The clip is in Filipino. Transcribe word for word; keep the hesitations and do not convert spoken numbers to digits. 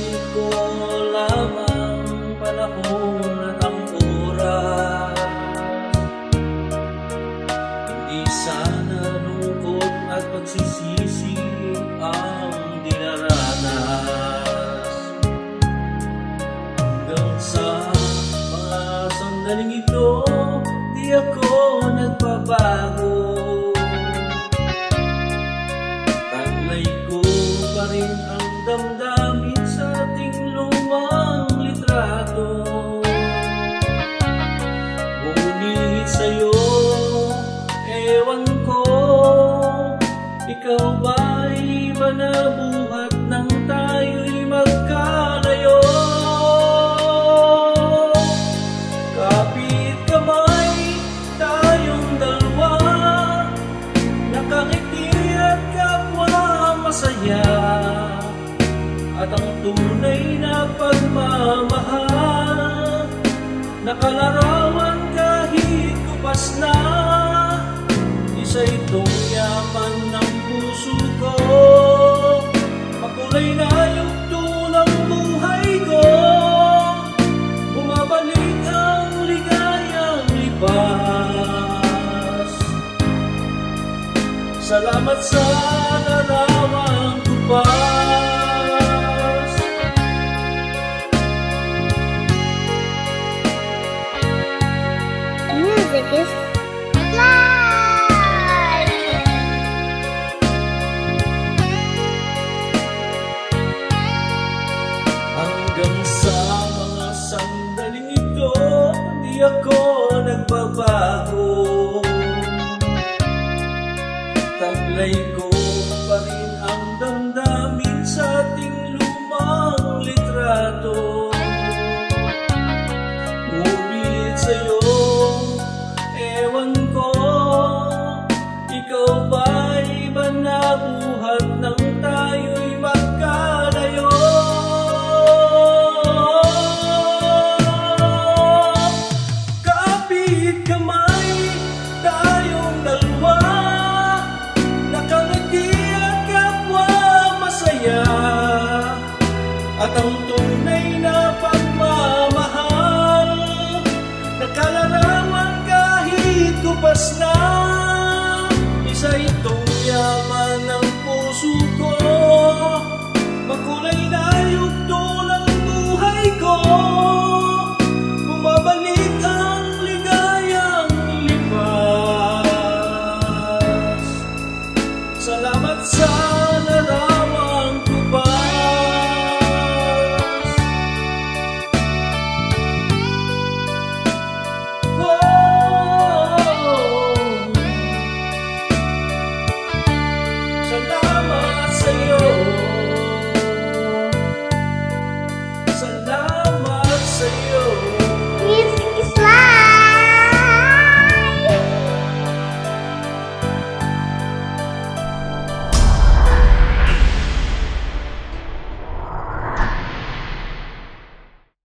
ko lamang panahon at ang oras. Hindi sana lungkot at pagsisisi ang dinaranas. Hanggang sa mga sandaling ito, di ako nagbabago. Taglay ko pa rin ang damdamin sa ating lumang litrato. Ngunit sa'yo, ewan ko, ikaw ba'y iba na buhat nang tayo'y magkalayo? Kapit kamay tayong dalawa, nakangiti at kapwa masaya, at ang tunay na pagmamahal, nakalarawan kahit kupas na. Isa itong yaman ng puso ko, makulay na yugto ng buhay ko. Bumabalik ang ligayang lipas. Salamat sa larawang kupas. Music is live. Hanggang sa mga sandaling ito, di ako nagbabago. Taglay ko pa rin ang damdamin sa ating lumang litrato. Ngunit sa'yo, ewan ko, ikaw ba'y iba na buhat nang tayo'y magkalayo? Kapit kamay tayong dalawa, nakangiti at kapwa masaya, at ang tunay